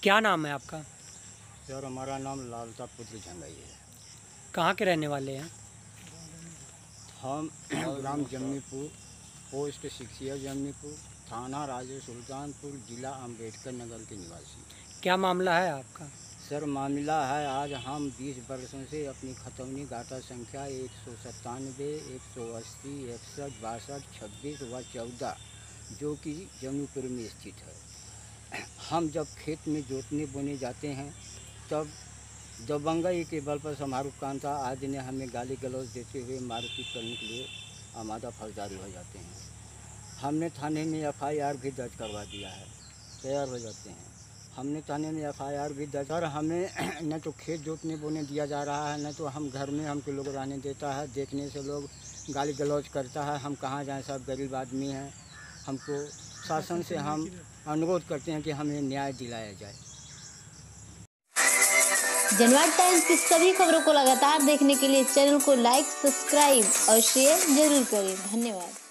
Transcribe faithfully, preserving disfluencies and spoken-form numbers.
क्या नाम है आपका? सर हमारा नाम लालता पुत्र झंगाई है। कहाँ के रहने वाले हैं? हम ग्राम जमनीपुर, पोस्ट सिक्सिया जमनीपुर, थाना राजे सुल्तानपुर, जिला अम्बेडकर नगर के निवासी। क्या मामला है आपका? सर मामला है, आज हम बीस वर्षों से अपनी खतौनी गाटा संख्या एक सौ सत्तानवे, एक सौ अस्सी, इकसठ, बासठ, छब्बीस व चौदह जो कि जमनीपुर में स्थित है। हम जब खेत में जोतने बोने जाते हैं तब दबंगई के बल पर समारूफ कांता आदि ने हमें गाली गलौज देते हुए मारपीट करने के लिए आमादा फौजदारी हो जाते हैं। हमने थाने में एफ आई आर भी दर्ज करवा दिया है, तैयार हो जाते हैं। हमने थाने में एफ आई आर भी दर्ज और हमें न तो खेत जोतने बोने दिया जा रहा है, न तो हम घर में हमको लोग रहने देता है। देखने से लोग गाली गलौज करता है। हम कहाँ जाएँ, सब गरीब आदमी हैं। हमको शासन से हम अनुरोध करते हैं कि हमें न्याय दिलाया जाए। जनवाद टाइम्स की सभी खबरों को लगातार देखने के लिए चैनल को लाइक, सब्सक्राइब और शेयर जरूर करें। धन्यवाद।